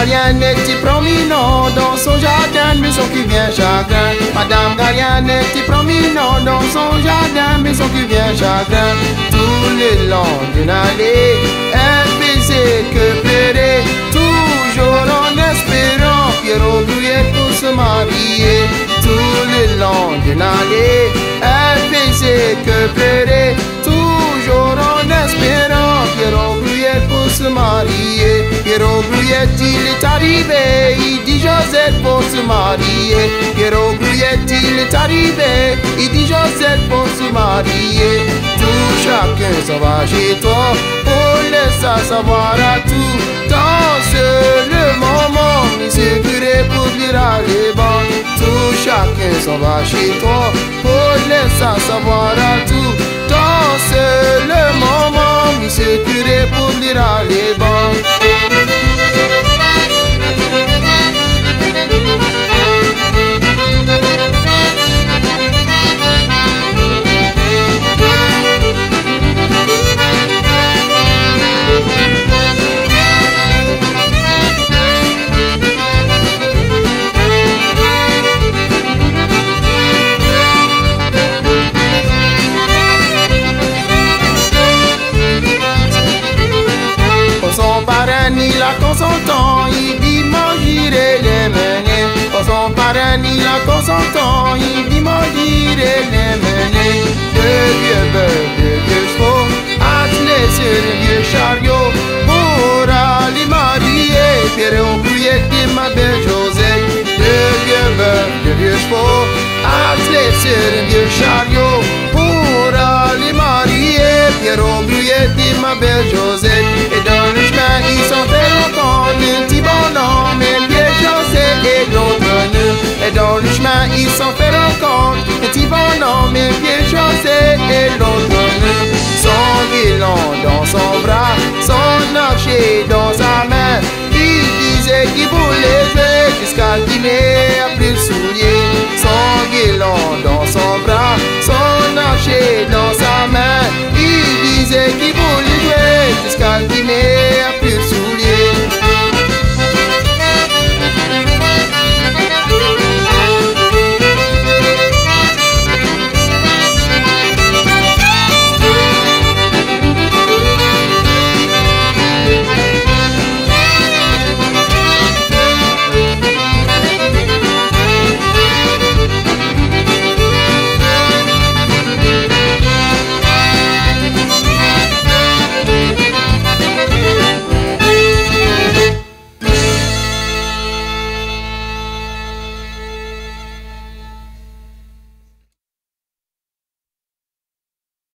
Gariane était promenant dans son jardin, maison qui vient chagrin. Madame Gariane était promenant dans son jardin, maison qui vient chagrin. Tout le long d'une allée, elle faisait que pleurer, toujours en espérant Pierrot Gruyère pour se marier. Tout le long d'une allée, elle faisait que pleurer, toujours en espérant Pierrot Gruyère pour se marier. Pierrot Gruyère, il est arrivé, il dit Josette pour se marier. Pierrot Gruyère, il est arrivé, il dit Josette pour se marier. Tout chacun s'en va chez toi, pour laisser savoir à tout. Danse le moment, monsieur curé pour dire à les bancs. Tout chacun s'en va chez toi, pour laisser savoir à tout. Danse le moment, monsieur curé pour dire à les bancs. Son parrain ni la consentant, il dit mangirer les menées. Pour son parrain ni la consentant, il dit mangirer les menées. Deux vieux bœufs, deux vieux chevaux, attelés sur un vieux chariot, pour aller marier Pierrot Gruyère et ma belle Josette. Deux vieux bœufs, deux vieux chevaux, attelés sur un vieux chariot, pour aller marier Pierrot Gruyère et ma belle Josette. Et dans le chemin, ils sont fait rencontre, un petit bonhomme, et bien Josette et l'autre nœud. Et dans le chemin, ils sont fait rencontre, un petit bonhomme, et bien Josette et l'autre nœud. Son guilon dans son bras, son archer dans sa main, il disait qu'il voulait jouer jusqu'à qu'il n'ait plus le soulier.